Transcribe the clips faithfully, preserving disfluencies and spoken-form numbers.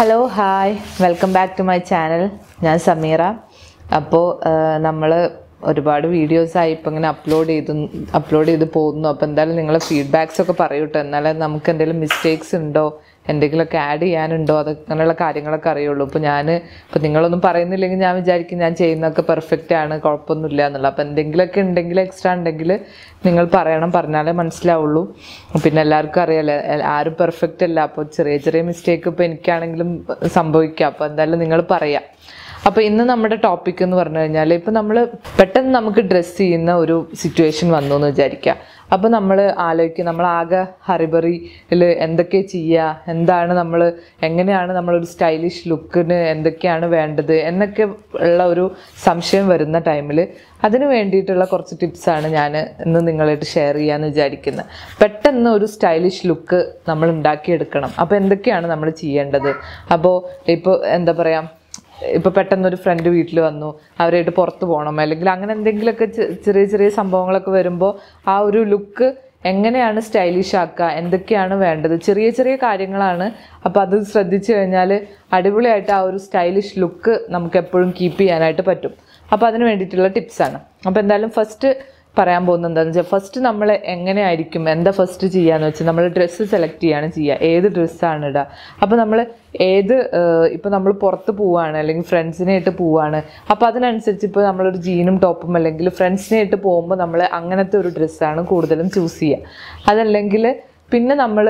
Hello hi welcome back to my channel. ഞാൻ സമീറ. അപ്പോൾ നമ്മൾ ഒരുപാട് വീഡിയോസായി ഇപ്പം ഇങ്ങനെ അപ്ലോഡ് ചെയ്ത് അപ്ലോഡ് ചെയ്ത് പോകുന്നു. അപ്പോൾ എന്തായാലും നിങ്ങൾ ഫീഡ്ബാക്സ് ഒക്കെ പറയൂട്ടോ, എന്നാലേ നമുക്ക് എന്തെങ്കിലും മിസ്റ്റേക്സ് ഉണ്ടോ, എന്തെങ്കിലുമൊക്കെ ആഡ് ചെയ്യാനുണ്ടോ, അതങ്ങനെയുള്ള കാര്യങ്ങളൊക്കെ അറിയുള്ളൂ. ഇപ്പോൾ ഞാൻ ഇപ്പോൾ നിങ്ങളൊന്നും പറയുന്നില്ലെങ്കിൽ ഞാൻ വിചാരിക്കും ഞാൻ ചെയ്യുന്നതൊക്കെ പെർഫെക്റ്റ് ആണ്, കുഴപ്പമൊന്നുമില്ല എന്നുള്ളത്. അപ്പോൾ എന്തെങ്കിലുമൊക്കെ ഉണ്ടെങ്കിൽ എക്സ്ട്രാ ഉണ്ടെങ്കിൽ നിങ്ങൾ പറയണം, പറഞ്ഞാലേ മനസ്സിലാവുള്ളൂ. പിന്നെ എല്ലാവർക്കും അറിയാലോ ആരും പെർഫെക്റ്റ് അല്ല. അപ്പോൾ ചെറിയ ചെറിയ മിസ്റ്റേക്ക് ഇപ്പോൾ എനിക്കാണെങ്കിലും സംഭവിക്കാം. അപ്പോൾ എന്തായാലും നിങ്ങൾ പറയാം. അപ്പോൾ ഇന്ന് നമ്മുടെ ടോപ്പിക് എന്ന് പറഞ്ഞു കഴിഞ്ഞാൽ, ഇപ്പം നമ്മൾ പെട്ടെന്ന് നമുക്ക് ഡ്രസ്സ് ചെയ്യുന്ന ഒരു സിറ്റുവേഷൻ വന്നു എന്ന് വിചാരിക്കുക. അപ്പോൾ നമ്മൾ ആലോചിക്കുക, നമ്മളാകെ ഹറിബറിയിൽ എന്തൊക്കെ ചെയ്യുക, എന്താണ് നമ്മൾ എങ്ങനെയാണ് നമ്മളൊരു സ്റ്റൈലിഷ് ലുക്കിന് എന്തൊക്കെയാണ് വേണ്ടത് എന്നൊക്കെ ഉള്ള ഒരു സംശയം വരുന്ന ടൈമിൽ അതിന് വേണ്ടിയിട്ടുള്ള കുറച്ച് ടിപ്സാണ് ഞാൻ ഇന്ന് നിങ്ങളായിട്ട് ഷെയർ ചെയ്യാമെന്ന് വിചാരിക്കുന്നത്. പെട്ടെന്ന് ഒരു സ്റ്റൈലിഷ് ലുക്ക് നമ്മൾ ഉണ്ടാക്കിയെടുക്കണം. അപ്പോൾ എന്തൊക്കെയാണ് നമ്മൾ ചെയ്യേണ്ടത്? അപ്പോൾ ഇപ്പോൾ എന്താ പറയുക, ഇപ്പോൾ പെട്ടെന്നൊരു ഫ്രണ്ട് വീട്ടിൽ വന്നു, അവരായിട്ട് പുറത്ത് പോകണം, അല്ലെങ്കിൽ അങ്ങനെ എന്തെങ്കിലുമൊക്കെ ചെറിയ ചെറിയ സംഭവങ്ങളൊക്കെ വരുമ്പോൾ ആ ഒരു ലുക്ക് എങ്ങനെയാണ് സ്റ്റൈലിഷ് ആക്കുക, എന്തൊക്കെയാണ് വേണ്ടത്, ചെറിയ ചെറിയ കാര്യങ്ങളാണ്. അപ്പോൾ അത് ശ്രദ്ധിച്ചു കഴിഞ്ഞാൽ അടിപൊളിയായിട്ട് ആ ഒരു സ്റ്റൈലിഷ് ലുക്ക് നമുക്ക് എപ്പോഴും കീപ്പ് ചെയ്യാനായിട്ട് പറ്റും. അപ്പോൾ അതിന് വേണ്ടിയിട്ടുള്ള ടിപ്സാണ്. അപ്പോൾ എന്തായാലും ഫസ്റ്റ് പറയാൻ പോകുന്നത് എന്താണെന്ന് വെച്ചാൽ, ഫസ്റ്റ് നമ്മൾ എങ്ങനെയായിരിക്കും എന്താ ഫസ്റ്റ് ചെയ്യാന്ന് വെച്ചാൽ നമ്മൾ ഡ്രസ്സ് സെലക്ട് ചെയ്യാണ് ചെയ്യുക. ഏത് ഡ്രസ്സാണ് ഇടുക. അപ്പോൾ നമ്മൾ ഏത് ഇപ്പോൾ നമ്മൾ പുറത്ത് പോവുകയാണ് അല്ലെങ്കിൽ ഫ്രണ്ട്സിനായിട്ട് പോവുകയാണ്, അപ്പോൾ അതിനനുസരിച്ച് ഇപ്പോൾ നമ്മളൊരു ജീനും ടോപ്പും അല്ലെങ്കിൽ ഫ്രണ്ട്സിനായിട്ട് പോകുമ്പോൾ നമ്മൾ അങ്ങനത്തെ ഒരു ഡ്രസ്സാണ് കൂടുതലും ചൂസ് ചെയ്യുക. അതല്ലെങ്കിൽ പിന്നെ നമ്മൾ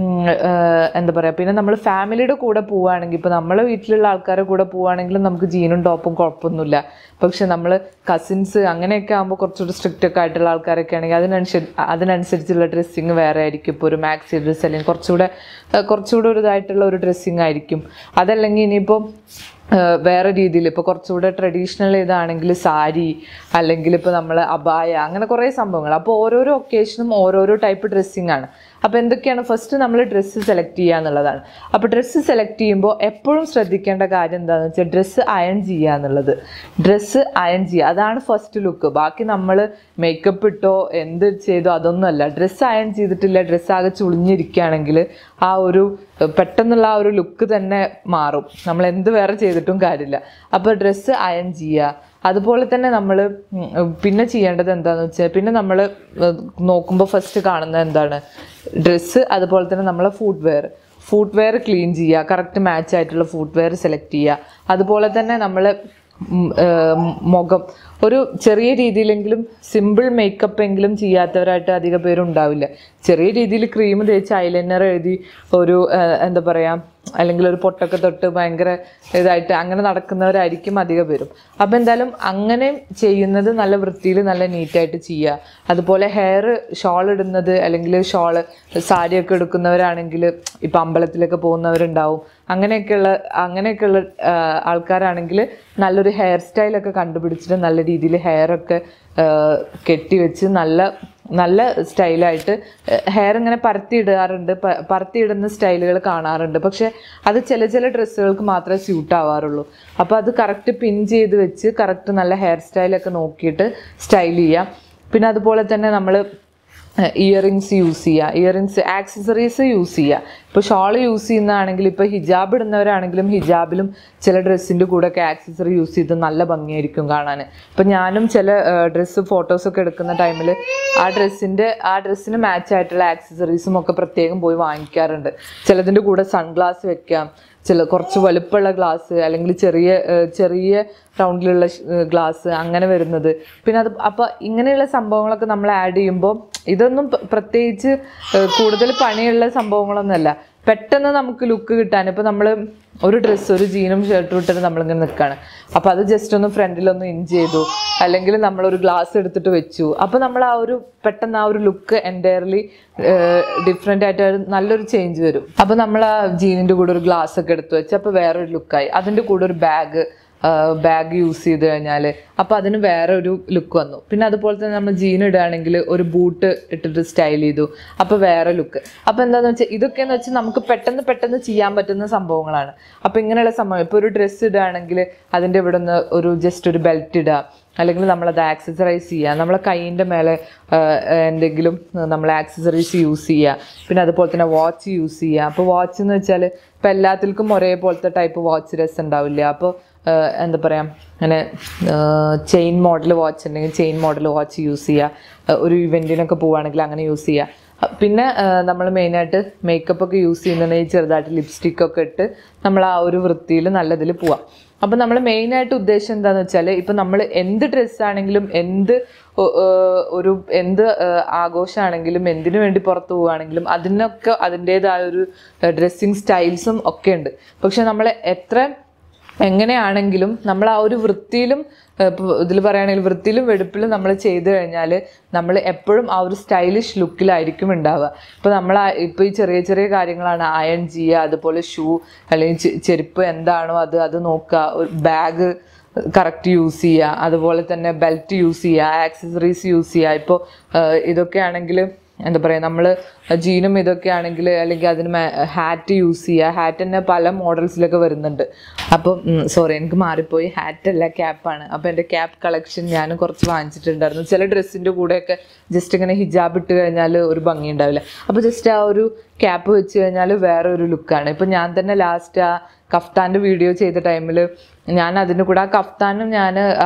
എന്താ പറയുക, പിന്നെ നമ്മൾ ഫാമിലിയുടെ കൂടെ പോവുകയാണെങ്കിൽ, ഇപ്പോൾ നമ്മളെ വീട്ടിലുള്ള ആൾക്കാരുടെ കൂടെ പോവുകയാണെങ്കിലും നമുക്ക് ജീനും ടോപ്പും കുഴപ്പമൊന്നുമില്ല. പക്ഷെ നമ്മൾ കസിൻസ് അങ്ങനെയൊക്കെ ആകുമ്പോൾ കുറച്ചുകൂടി സ്ട്രിക്റ്റ് ഒക്കെ ആയിട്ടുള്ള ആൾക്കാരൊക്കെ ആണെങ്കിൽ അതിനനുസരിച്ച് അതിനനുസരിച്ചുള്ള ഡ്രസ്സിങ് വേറെ ആയിരിക്കും. ഇപ്പോൾ ഒരു മാക്സി ഡ്രസ്സ് അല്ലെങ്കിൽ കുറച്ചുകൂടെ കുറച്ചുകൂടെ ഒരു ഇതായിട്ടുള്ള ഒരു ഡ്രസ്സിങ് ആയിരിക്കും. അതല്ലെങ്കിൽ ഇനിയിപ്പോൾ വേറെ രീതിയിൽ ഇപ്പോൾ കുറച്ചുകൂടെ ട്രഡീഷണൽ ഇതാണെങ്കിൽ സാരി, അല്ലെങ്കിൽ ഇപ്പോൾ നമ്മൾ അബായ, അങ്ങനെ കുറേ സംഭവങ്ങൾ. അപ്പോൾ ഓരോരോ ഒക്കേഷനും ഓരോരോ ടൈപ്പ് ഡ്രസ്സിങ് ആണ്. അപ്പോൾ എന്തൊക്കെയാണ് ഫസ്റ്റ് നമ്മൾ ഡ്രസ്സ് സെലക്ട് ചെയ്യുക എന്നുള്ളതാണ്. അപ്പോൾ ഡ്രസ്സ് സെലക്ട് ചെയ്യുമ്പോൾ എപ്പോഴും ശ്രദ്ധിക്കേണ്ട കാര്യം എന്താണെന്ന് വെച്ചാൽ ഡ്രസ്സ് അയൺ ചെയ്യുക എന്നുള്ളത്. ഡ്രസ്സ് അയൺ ചെയ്യുക, അതാണ് ഫസ്റ്റ് ലുക്ക്. ബാക്കി നമ്മൾ മേക്കപ്പ് ഇട്ടോ എന്ത് ചെയ്തോ അതൊന്നുമല്ല. ഡ്രസ്സ് അയൺ ചെയ്തിട്ടില്ല, ഡ്രസ്സ് ആകെ ചുളിഞ്ഞിരിക്കുകയാണെങ്കിൽ ആ ഒരു പെട്ടെന്നുള്ള ആ ഒരു ലുക്ക് തന്നെ മാറും, നമ്മൾ എന്ത് വേറെ ചെയ്തിട്ടും കാര്യമില്ല. അപ്പോൾ ഡ്രസ്സ് അയൺ ചെയ്യുക. അതുപോലെ തന്നെ നമ്മൾ പിന്നെ ചെയ്യേണ്ടത് എന്താണെന്ന് വെച്ചാൽ, പിന്നെ നമ്മൾ നോക്കുമ്പോൾ ഫസ്റ്റ് കാണുന്നത് എന്താണ്, ഡ്രസ്സ്, അതുപോലെ തന്നെ നമ്മളെ food ware food ware clean ചെയ്യുക, കറക്റ്റ് മാച്ച് ആയിട്ടുള്ള ഫുഡ് വെയർ സെലക്ട് ചെയ്യുക. അതുപോലെ തന്നെ നമ്മൾ മുഖം ഒരു ചെറിയ രീതിയിലെങ്കിലും സിമ്പിൾ മേക്കപ്പ് എങ്കിലും ചെയ്യാത്തവരായിട്ട് അധിക പേരും ഉണ്ടാവില്ല. ചെറിയ രീതിയിൽ ക്രീം തേച്ച് ഐലൈനർ എഴുതി ഒരു എന്താ പറയുക, അല്ലെങ്കിൽ ഒരു പൊട്ടൊക്കെ തൊട്ട് ഭയങ്കര ഇതായിട്ട് അങ്ങനെ നടക്കുന്നവരായിരിക്കും അധിക പേരും. അപ്പോൾ എന്തായാലും അങ്ങനെ ചെയ്യുന്നത് നല്ല വൃത്തിയിൽ നല്ല നീറ്റായിട്ട് ചെയ്യുക. അതുപോലെ ഹെയർ ഷോൾ ഇടുന്നത്, അല്ലെങ്കിൽ ഷോള് സാരിയൊക്കെ എടുക്കുന്നവരാണെങ്കിൽ ഇപ്പോൾ അമ്പലത്തിലൊക്കെ പോകുന്നവരുണ്ടാവും. അങ്ങനെയൊക്കെയുള്ള അങ്ങനെയൊക്കെയുള്ള ആൾക്കാരാണെങ്കിൽ നല്ലൊരു ഹെയർ സ്റ്റൈലൊക്കെ കണ്ടുപിടിച്ചിട്ട് നല്ല രീതിയിൽ ഹെയറൊക്കെ കെട്ടിവെച്ച് നല്ല നല്ല സ്റ്റൈലായിട്ട് ഹെയർ ഇങ്ങനെ പരത്തിയിടാറുണ്ട്. പരത്തിയിടുന്ന സ്റ്റൈലുകൾ കാണാറുണ്ട്. പക്ഷേ അത് ചില ചില ഡ്രസ്സുകൾക്ക് മാത്രമേ സ്യൂട്ട് ആവാറുള്ളൂ. അപ്പോൾ അത് കറക്റ്റ് പിൻ ചെയ്ത് വെച്ച് കറക്റ്റ് നല്ല ഹെയർ സ്റ്റൈലൊക്കെ നോക്കിയിട്ട് സ്റ്റൈൽ ചെയ്യാം. പിന്നെ അതുപോലെ തന്നെ നമ്മൾ ഇയറിങ്സ് യൂസ് ചെയ്യുക, ഇയറിങ്സ് ആക്സസറീസ് യൂസ് ചെയ്യുക. ഇപ്പോൾ ഷോൾ യൂസ് ചെയ്യുന്നതാണെങ്കിൽ, ഇപ്പോൾ ഹിജാബ് ഇടുന്നവരാണെങ്കിലും ഹിജാബിലും ചില ഡ്രസ്സിൻ്റെ കൂടെയൊക്കെ ആക്സസറി യൂസ് ചെയ്ത് നല്ല ഭംഗിയായിരിക്കും കാണാൻ. ഇപ്പം ഞാനും ചില ഡ്രസ്സ് ഫോട്ടോസൊക്കെ എടുക്കുന്ന ടൈമിൽ ആ ഡ്രസ്സിൻ്റെ ആ ഡ്രസ്സിന് മാച്ച് ആയിട്ടുള്ള ആക്സസറീസും ഒക്കെ പ്രത്യേകം പോയി വാങ്ങിക്കാറുണ്ട്. ചിലതിൻ്റെ കൂടെ സൺഗ്ലാസ് വെക്കാം, ചില കുറച്ച് വലുപ്പമുള്ള ഗ്ലാസ്, അല്ലെങ്കിൽ ചെറിയ ചെറിയ റൗണ്ടിലുള്ള ഗ്ലാസ് അങ്ങനെ വരുന്നത്. പിന്നെ അത് അപ്പോൾ ഇങ്ങനെയുള്ള സംഭവങ്ങളൊക്കെ നമ്മൾ ആഡ് ചെയ്യുമ്പോൾ ഇതൊന്നും പ്രത്യേകിച്ച് കൂടുതൽ പണിയുള്ള സംഭവങ്ങളൊന്നുമല്ല. പെട്ടെന്ന് നമുക്ക് ലുക്ക് കിട്ടാൻ, ഇപ്പോൾ നമ്മൾ ഒരു ഡ്രസ്സ് ഒരു ജീനും ഷർട്ടും ഇട്ടിട്ട് നമ്മളിങ്ങനെ നിൽക്കുകയാണ്, അപ്പോൾ അത് ജസ്റ്റ് ഒന്ന് ഫ്രണ്ടിലൊന്ന് ഇൻ ചെയ്തു, അല്ലെങ്കിൽ നമ്മളൊരു ഗ്ലാസ് എടുത്തിട്ട് വെച്ചു, അപ്പോൾ നമ്മൾ ആ ഒരു പെട്ടെന്ന് ആ ഒരു ലുക്ക് എൻറ്റയർലി ഡിഫറെൻ്റ് ആയിട്ട് നല്ലൊരു ചേഞ്ച് വരും. അപ്പോൾ നമ്മൾ ആ ജീനിൻ്റെ കൂടെ ഒരു ഗ്ലാസ് ഒക്കെ എടുത്ത് വെച്ച് അപ്പോൾ വേറൊരു ലുക്കായി. അതിൻ്റെ കൂടെ ഒരു ബാഗ് ബാഗ് യൂസ് ചെയ്ത് കഴിഞ്ഞാൽ അപ്പോൾ അതിന് വേറെ ഒരു ലുക്ക് വന്നു. പിന്നെ അതുപോലെ തന്നെ നമ്മൾ ജീൻ ഇടുകയാണെങ്കിൽ ഒരു ബൂട്ട് ഇട്ടിട്ട് സ്റ്റൈൽ ചെയ്തു, അപ്പോൾ വേറെ ലുക്ക്. അപ്പോൾ എന്താണെന്ന് വെച്ചാൽ ഇതൊക്കെയെന്ന് വെച്ചാൽ നമുക്ക് പെട്ടെന്ന് പെട്ടെന്ന് ചെയ്യാൻ പറ്റുന്ന സംഭവങ്ങളാണ്. അപ്പോൾ ഇങ്ങനെയുള്ള സംഭവം, ഇപ്പോൾ ഒരു ഡ്രസ്സ് ഇടുകയാണെങ്കിൽ അതിൻ്റെ ഇവിടെ നിന്ന് ഒരു ജസ്റ്റ് ഒരു ബെൽറ്റ് ഇടുക, അല്ലെങ്കിൽ നമ്മളത് ആക്സസറൈസ് ചെയ്യുക, നമ്മളെ കൈയിൻ്റെ മേലെ എന്തെങ്കിലും നമ്മൾ ആക്സസറീസ് യൂസ് ചെയ്യുക. പിന്നെ അതുപോലെ തന്നെ വാച്ച് യൂസ് ചെയ്യുക. അപ്പോൾ വാച്ച് എന്ന് വെച്ചാൽ ഇപ്പോൾ എല്ലാത്തിൽക്കും ഒരേപോലത്തെ ടൈപ്പ് വാച്ച് രസം ഉണ്ടാവില്ല. അപ്പോൾ എന്താ പറയുക, അങ്ങനെ ചെയിൻ മോഡൽ വാച്ച് ഉണ്ടെങ്കിൽ ചെയിൻ മോഡൽ വാച്ച് യൂസ് ചെയ്യുക. ഒരു ഇവൻറ്റിനൊക്കെ പോവുകയാണെങ്കിൽ അങ്ങനെ യൂസ് ചെയ്യുക. പിന്നെ നമ്മൾ മെയിനായിട്ട് മേക്കപ്പൊക്കെ യൂസ് ചെയ്യുന്നുണ്ടെങ്കിൽ ചെറുതായിട്ട് ലിപ്സ്റ്റിക്കൊക്കെ ഇട്ട് നമ്മൾ ആ ഒരു വൃത്തിയിൽ നല്ലതിൽ പോവാം. അപ്പം നമ്മൾ മെയിനായിട്ട് ഉദ്ദേശം എന്താണെന്ന് വെച്ചാൽ ഇപ്പം നമ്മൾ എന്ത് ഡ്രസ്സാണെങ്കിലും എന്ത് ഒരു എന്ത് ആഘോഷമാണെങ്കിലും എന്തിനു വേണ്ടി പുറത്ത് പോവുകയാണെങ്കിലും അതിനൊക്കെ അതിൻ്റേതായൊരു ഡ്രസ്സിങ് സ്റ്റൈൽസും ഒക്കെ ഉണ്ട്. പക്ഷെ നമ്മൾ എത്ര എങ്ങനെയാണെങ്കിലും നമ്മൾ ആ ഒരു വൃത്തിയിലും ഇപ്പോൾ ഇതിൽ പറയുകയാണെങ്കിൽ വൃത്തിയിലും വെടുപ്പിലും നമ്മൾ ചെയ്തു കഴിഞ്ഞാൽ നമ്മൾ എപ്പോഴും ആ ഒരു സ്റ്റൈലിഷ് ലുക്കിലായിരിക്കും ഉണ്ടാവുക. ഇപ്പോൾ നമ്മൾ ഇപ്പോൾ ഈ ചെറിയ ചെറിയ കാര്യങ്ങളാണ് അയൺ ചെയ്യുക, അതുപോലെ ഷൂ അല്ലെങ്കിൽ ചെരുപ്പ് എന്താണോ അത് അത് നോക്കുക, ഒരു ബാഗ് കറക്റ്റ് യൂസ് ചെയ്യുക, അതുപോലെ തന്നെ ബെൽറ്റ് യൂസ് ചെയ്യുക, ആക്സസറീസ് യൂസ് ചെയ്യുക. ഇപ്പോൾ ഇതൊക്കെ ആണെങ്കിൽ എന്താ പറയുക, നമ്മൾ ജീനും ഇതൊക്കെ ആണെങ്കിൽ അല്ലെങ്കിൽ അതിന് ഹാറ്റ് യൂസ് ചെയ്യുക. ഹാറ്റ് തന്നെ പല മോഡൽസിലൊക്കെ വരുന്നുണ്ട്. അപ്പം സോറി എനിക്ക് മാറിപ്പോയി, ഹാറ്റല്ല ക്യാപ്പാണ്. അപ്പോൾ എൻ്റെ ക്യാപ്പ് കളക്ഷൻ ഞാൻ കുറച്ച് വാങ്ങിച്ചിട്ടുണ്ടായിരുന്നു. ചില ഡ്രസ്സിൻ്റെ കൂടെയൊക്കെ ജസ്റ്റ് ഇങ്ങനെ ഹിജാബ് ഇട്ട് കഴിഞ്ഞാൽ ഒരു ഭംഗി ഉണ്ടാവില്ല. അപ്പോൾ ജസ്റ്റ് ആ ഒരു ക്യാപ്പ് വെച്ച് കഴിഞ്ഞാൽ വേറെ ഒരു ലുക്കാണ്. ഇപ്പം ഞാൻ തന്നെ ലാസ്റ്റ് ആ കഫ്താൻ്റെ വീഡിയോ ചെയ്ത ടൈമിൽ ഞാൻ അതിൻ്റെ കൂടെ ആ കഫ്താനും ഞാൻ ആ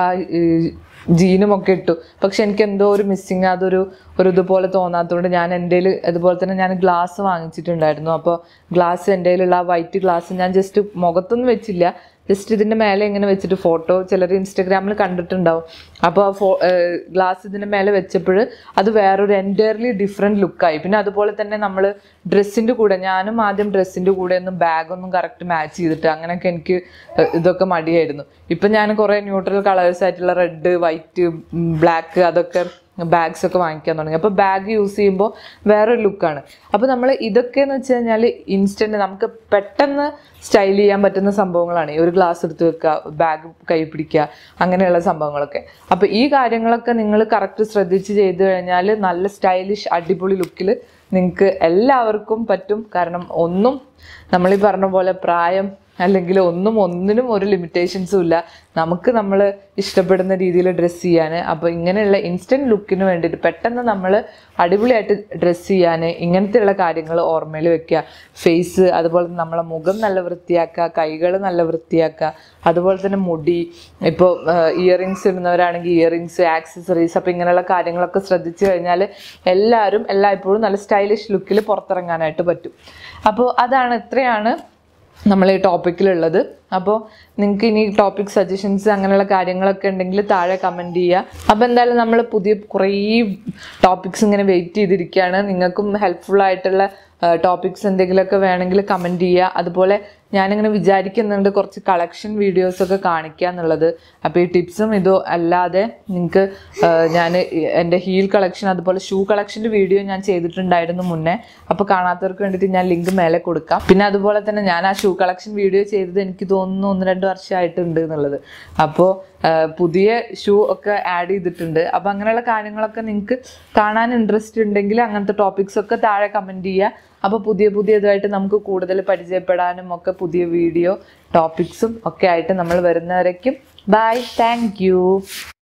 ജീനും ഒക്കെ ഇട്ടു. പക്ഷെ എനിക്ക് എന്തോ ഒരു മിസ്സിങ്, അതൊരു ഒരു ഇതുപോലെ തോന്നാത്തതുകൊണ്ട് ഞാൻ എൻ്റെ കയ്യിൽ അതുപോലെ തന്നെ ഞാൻ ഗ്ലാസ് വാങ്ങിച്ചിട്ടുണ്ടായിരുന്നു. അപ്പോൾ ഗ്ലാസ് എൻ്റെ കയ്യിലുള്ള ആ വൈറ്റ് ഗ്ലാസ് ഞാൻ ജസ്റ്റ് മുഖത്തൊന്നും വെച്ചില്ല, ജസ്റ്റ് ഇതിൻ്റെ മേലെ ഇങ്ങനെ വെച്ചിട്ട് ഫോട്ടോ ചിലർ ഇൻസ്റ്റഗ്രാമിൽ കണ്ടിട്ടുണ്ടാവും. അപ്പോൾ ആ ഫോ ഗ്ലാസ് ഇതിൻ്റെ മേലെ വെച്ചപ്പോൾ അത് വേറൊരു എൻറ്റയർലി ഡിഫറെൻറ്റ് ലുക്കായി. പിന്നെ അതുപോലെ തന്നെ നമ്മൾ ഡ്രസ്സിൻ്റെ കൂടെ ഞാനും ആദ്യം ഡ്രസ്സിൻ്റെ കൂടെ ഒന്നും ബാഗൊന്നും കറക്റ്റ് മാച്ച് ചെയ്തിട്ട് അങ്ങനെയൊക്കെ എനിക്ക് ഇതൊക്കെ മടിയായിരുന്നു. ഇപ്പം ഞാൻ കുറേ ന്യൂട്രൽ കളേഴ്സ് ആയിട്ടുള്ള റെഡ്, വൈറ്റ്, ബ്ലാക്ക് അതൊക്കെ ബാഗ്സ് ഒക്കെ വാങ്ങിക്കാൻ തുടങ്ങി. അപ്പോൾ ബാഗ് യൂസ് ചെയ്യുമ്പോൾ വേറൊരു ലുക്കാണ്. അപ്പോൾ നമ്മൾ ഇതൊക്കെയെന്ന് വെച്ച് കഴിഞ്ഞാൽ ഇൻസ്റ്റൻറ്റ് നമുക്ക് പെട്ടെന്ന് സ്റ്റൈൽ ചെയ്യാൻ പറ്റുന്ന സംഭവങ്ങളാണ്. ഈ ഒരു ഗ്ലാസ് എടുത്ത് വെക്കുക, ബാഗ് കൈ പിടിക്കുക, അങ്ങനെയുള്ള സംഭവങ്ങളൊക്കെ. അപ്പോൾ ഈ കാര്യങ്ങളൊക്കെ നിങ്ങൾ കറക്റ്റ് ശ്രദ്ധിച്ച് ചെയ്ത് കഴിഞ്ഞാൽ നല്ല സ്റ്റൈലിഷ് അടിപൊളി ലുക്കിൽ നിങ്ങൾക്ക് എല്ലാവർക്കും പറ്റും. കാരണം ഒന്നും നമ്മളീ പറഞ്ഞ പോലെ പ്രായം അല്ലെങ്കിൽ ഒന്നും ഒന്നിനും ഒരു ലിമിറ്റേഷൻസും ഇല്ല. നമുക്ക് നമ്മൾ ഇഷ്ടപ്പെടുന്ന രീതിയിൽ ഡ്രസ്സ് ചെയ്യാൻ. അപ്പോൾ ഇങ്ങനെയുള്ള ഇൻസ്റ്റൻറ്റ് ലുക്കിന് വേണ്ടിയിട്ട് പെട്ടെന്ന് നമ്മൾ അടിപൊളിയായിട്ട് ഡ്രസ്സ് ചെയ്യാൻ ഇങ്ങനത്തെയുള്ള കാര്യങ്ങൾ ഓർമ്മയിൽ വെക്കുക. ഫേസ്, അതുപോലെ നമ്മളെ മുഖം നല്ല വൃത്തിയാക്കുക, കൈകൾ നല്ല വൃത്തിയാക്കുക, അതുപോലെ തന്നെ മുടി, ഇപ്പോൾ ഇയറിങ്സ് ഇടുന്നവരാണെങ്കിൽ ഇയറിങ്സ്, ആക്സസറീസ്, അപ്പോൾ ഇങ്ങനെയുള്ള കാര്യങ്ങളൊക്കെ ശ്രദ്ധിച്ചു കഴിഞ്ഞാൽ എല്ലാവരും എല്ലായ്പ്പോഴും നല്ല സ്റ്റൈലിഷ് ലുക്കിൽ പുറത്തിറങ്ങാനായിട്ട് പറ്റും. അപ്പോൾ അതാണ്, ഇത്രയാണ് നമ്മൾ ഈ ടോപ്പിക്കിലുള്ളത്. അപ്പോൾ നിങ്ങൾക്ക് ഇനി ടോപ്പിക് സജഷൻസ് അങ്ങനെയുള്ള കാര്യങ്ങളൊക്കെ ഉണ്ടെങ്കിൽ താഴെ കമൻറ്റ് ചെയ്യുക. അപ്പോൾ എന്തായാലും നമ്മൾ പുതിയ കുറേ ടോപ്പിക്സ് ഇങ്ങനെ വെയിറ്റ് ചെയ്തിരിക്കുകയാണ്. നിങ്ങൾക്കും ഹെൽപ്ഫുൾ ആയിട്ടുള്ള ടോപ്പിക്സ് എന്തെങ്കിലുമൊക്കെ വേണമെങ്കിൽ കമൻറ്റ് ചെയ്യുക. അതുപോലെ ഞാനിങ്ങനെ വിചാരിക്കുന്നുണ്ട് കുറച്ച് കളക്ഷൻ വീഡിയോസൊക്കെ കാണിക്കുക എന്നുള്ളത്. അപ്പോൾ ഈ ടിപ്സും ഇതോ അല്ലാതെ നിങ്ങൾക്ക് ഞാൻ എൻ്റെ ഹീൽ കളക്ഷൻ അതുപോലെ ഷൂ കളക്ഷൻ്റെ വീഡിയോ ഞാൻ ചെയ്തിട്ടുണ്ടായിരുന്നു മുന്നേ. അപ്പോൾ കാണാത്തവർക്ക് വേണ്ടിയിട്ട് ഞാൻ ലിങ്ക് മേലെ കൊടുക്കാം. പിന്നെ അതുപോലെ തന്നെ ഞാൻ ആ ഷൂ കളക്ഷൻ വീഡിയോ ചെയ്തത് എനിക്ക് തോന്നുന്നു ഒന്ന് രണ്ട് വർഷമായിട്ടുണ്ട് എന്നുള്ളത്. അപ്പോൾ പുതിയ ഷൂ ഒക്കെ ആഡ് ചെയ്തിട്ടുണ്ട്. അപ്പോൾ അങ്ങനെയുള്ള കാര്യങ്ങളൊക്കെ നിങ്ങൾക്ക് കാണാൻ ഇൻട്രസ്റ്റ് ഉണ്ടെങ്കിൽ അങ്ങനത്തെ ടോപ്പിക്സ് ഒക്കെ താഴെ കമൻറ്റ് ചെയ്യുക. അപ്പോൾ പുതിയ പുതിയതായിട്ട് നമുക്ക് കൂടുതൽ പരിചയപ്പെടാനും ഒക്കെ പുതിയ വീഡിയോ ടോപ്പിക്സും ഒക്കെ ആയിട്ട് നമ്മൾ വരുന്നവരേക്കും ബൈ, താങ്ക് യു.